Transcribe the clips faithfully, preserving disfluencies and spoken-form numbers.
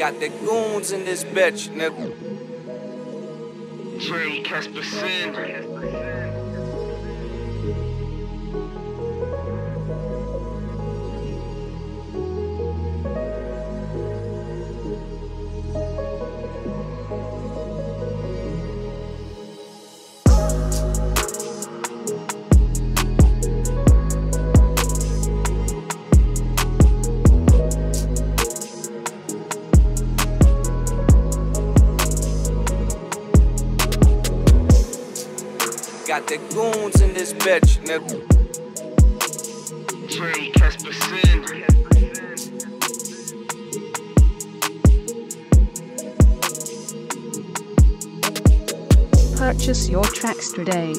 Got the goons in this bitch, nigga. Dre Casper Sin. Got the goons in this bitch, nigga. Dre Casper Sin. Purchase your tracks today.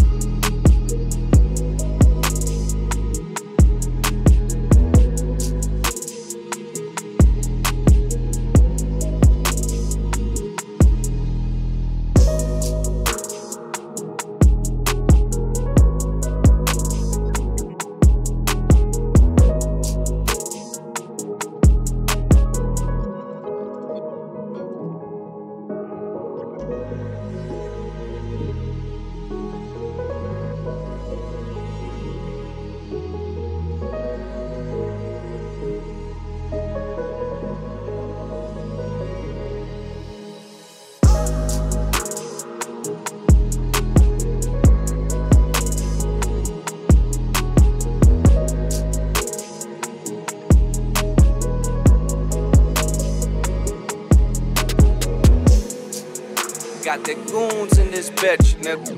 Got the goons in this bitch, nigga.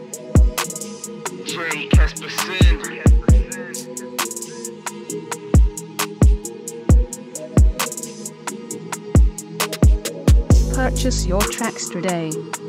Dre Casper Sin. Purchase your tracks today.